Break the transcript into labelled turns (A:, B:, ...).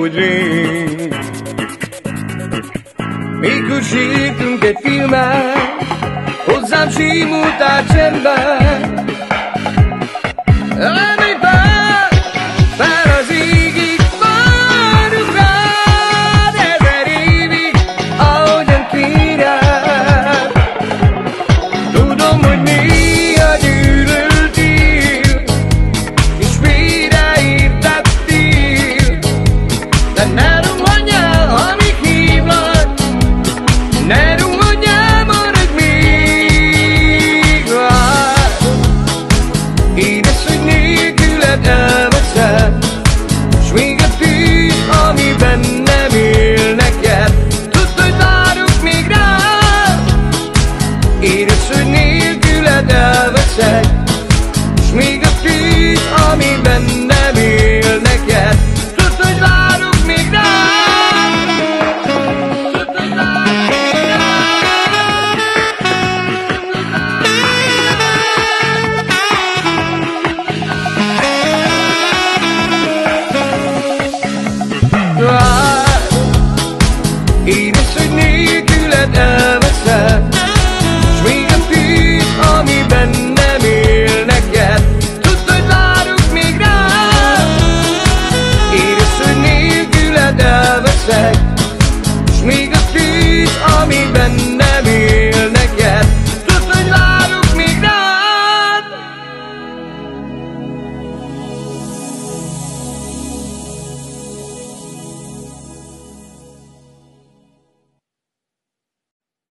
A: ahogy rég. Mikor sírtunk egy filmet, hozzám simultál csendben. Ami fel az égig, várjuk rád 1000 évig, ahogyan kéred. Tudom, hogy néha gyűlöltél, és mire értettél, de ne rohanjál, amíg hívlak, ne rohanjál, maradj még. Édes, hogy nélküled elveszed, s még a tűz, ami bennem él neked. Tudd, hogy várok még rád. Édes, hogy nélküled elveszed, s még